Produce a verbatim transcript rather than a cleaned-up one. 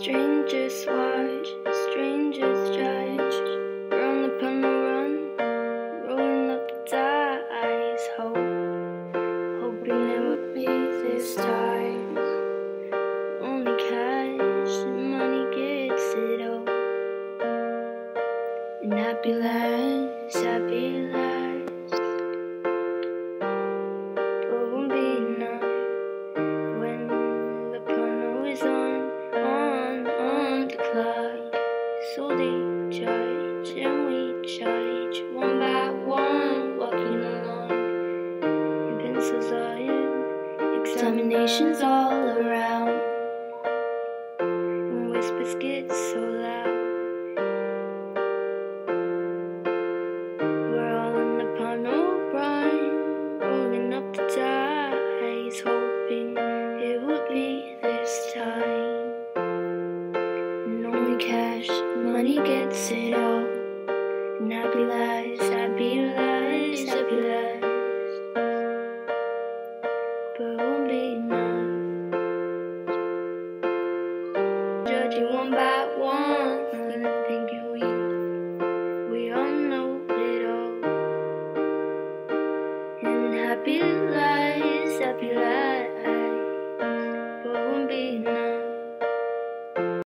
Strangers watch, strangers judge. Run upon the run, rolling up the dice. Hope, hoping it would be this time. Only cash and money gets it all. And happy lives, happy lives. But won't be enough when the panel is on, on, on the clock. So they judge and we judge one by one, walking along. Your pencils are in, examinations all around. And whispers get so loud. We're all in the panel run, rolling up the dice, hoping it would be this time. And only cash, money gets it all. And happy lives, happy lives, happy lives. But it won't be enough. Judging one by one, thinking we, we all know it all. And happy lives, happy lives.